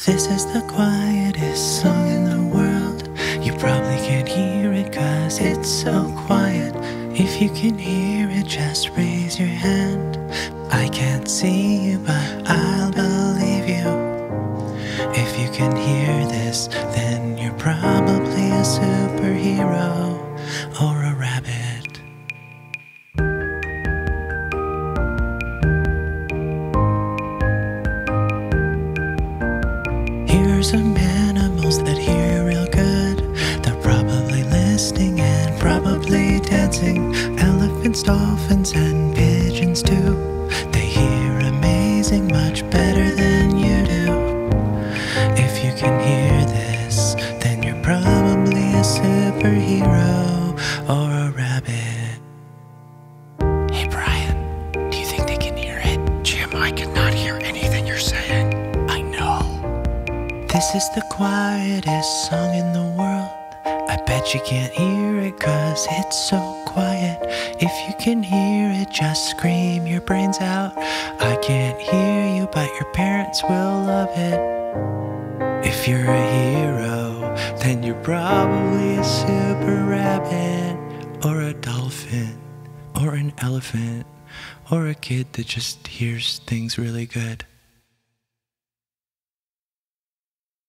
This is the quietest song in the world. You probably can't hear it 'cause it's so quiet. If you can hear it, just raise your hand. I can't see you, but I'll believe you. If you can hear this, then you're probably a superhero or a rabbit. Here's some animals that hear real good. They're probably listening and probably dancing. Elephants, dolphins, and pigeons too. They hear amazing, much better than you do. If you can hear this, then you're probably a superhero or a rabbit. Hey Brian, do you think they can hear it? Jim, I cannot hear anything you're saying. I know. This is the quietest song in the world. I bet you can't hear it 'cause it's so quiet. If you can hear it, just scream your brains out. I can't hear you, but your parents will love it. If you're a hero, then you're probably a super rabbit or a dolphin or an elephant or a kid that just hears things really good.